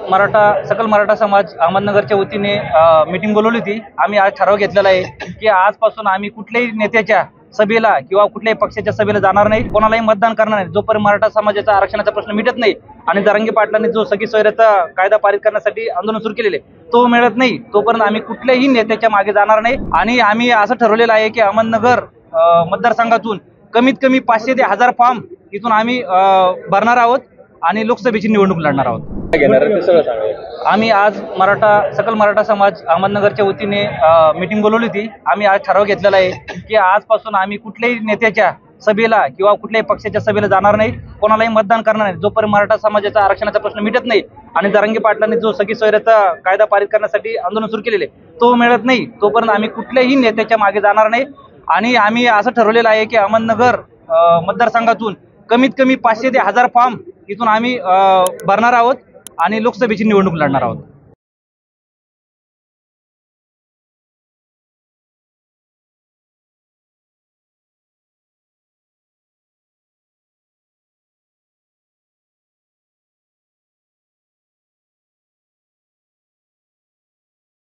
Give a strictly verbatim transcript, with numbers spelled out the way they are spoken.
मराठा सकल मराठा समाज अहमदनगरच्या वतीने मीटिंग बोलवली होती। आम्ही आज ठराव घेतलेला आहे की आजपासून आम्ही कुठल्याही नेत्याच्या सभेला किंवा कुठल्याही पक्षाच्या सभेला जाणार नाही, कोणालाही मतदान करणार नाही जोपर्यंत मराठा समाजाचा आरक्षणाचा प्रश्न मिटत नाही आणि जरांगे पाटलांनी जो सखी सोयऱ्याचा कायदा पारित करण्यासाठी आंदोलन सुरू केलेले तो मिळत नाही तोपर्यंत आम्ही कुठल्याही नेत्याच्या मागे जाणार नाही। आणि आम्ही असं ठरवलेलं आहे की अहमदनगर मतदारसंघातून कमीत कमी पाचशे ते हजार फॉर्म इथून आम्ही भरणार आहोत आणि लोकसभेची निवडणूक लढणार आहोत। आम्ही आज मराठा सकल मराठा समाज अहमदनगरच्या वतीने मीटिंग बोलवली होती। आम्ही आज ठराव घेतलेला आहे की आजपासून आम्ही कुठल्याही नेत्याच्या सभेला किंवा कुठल्याही पक्षाच्या सभेला जाणार नाही, कोणालाही मतदान करणार नाही जोपर्यंत मराठा समाजाचा आरक्षणाचा प्रश्न मिटत नाही आणि जरांगे पाटलांनी जो सखी सोयऱ्याचा कायदा पारित करण्यासाठी आंदोलन सुरू केलेले तो मिळत नाही तोपर्यंत आम्ही कुठल्याही नेत्याच्या मागे जाणार नाही। आणि आम्ही असं ठरवलेलं आहे की अहमदनगर मतदारसंघातून कमीत कमी पाचशे ते हजार फॉर्म इथून आम्ही भरणार आहोत आणि लोकसभेची निवडणूक लढणार आहोत।